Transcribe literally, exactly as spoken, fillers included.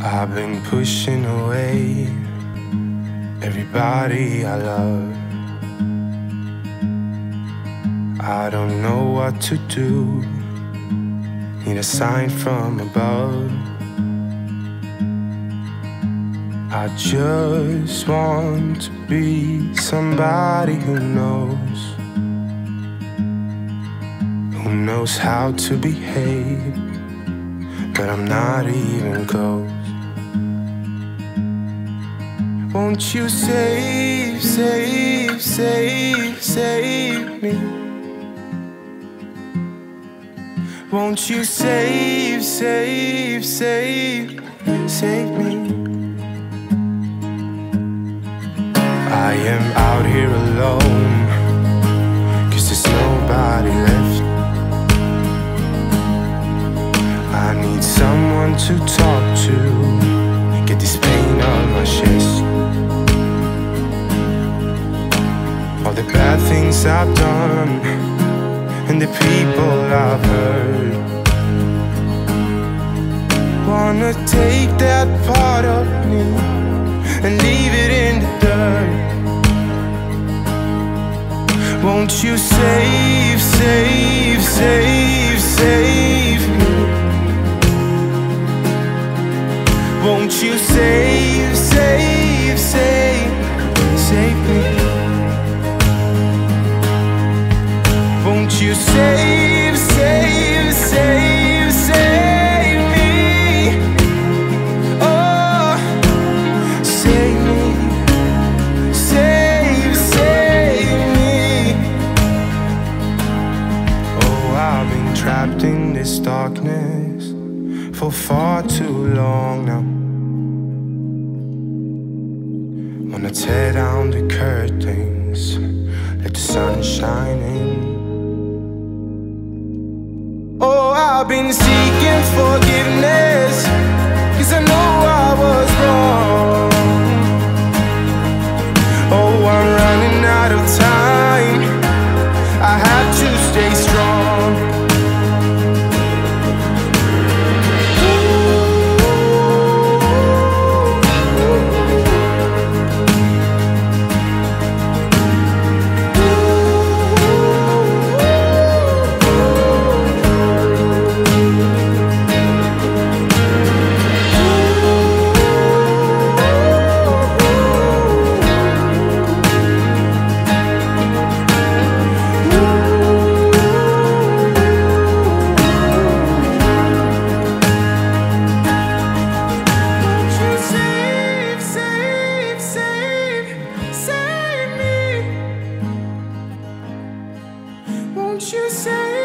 I've been pushing away everybody I love. I don't know what to do, need a sign from above. I just want to be somebody who knows, who knows how to behave, but I'm not even close. Won't you save, save, save, save me? Won't you save, save, save, save me? I am out here alone, 'cause there's nobody left. I need someone to talk to, get this pain on my chest. All the bad things I've done and the people I've hurt, wanna take that part of me and leave it in the dirt. Won't you save, save, save, save me? Won't you save, save, save, save me? Won't you save, save, save, save me? Oh, save me, save, save me. Oh, I've been trapped in this darkness for far too long now. Wanna tear down the curtains, let the sun shine in. Oh, I've been seeking forgiveness, 'cause I know I was wrong. Oh, I'm running out of time, I have to stay strong. Won't you say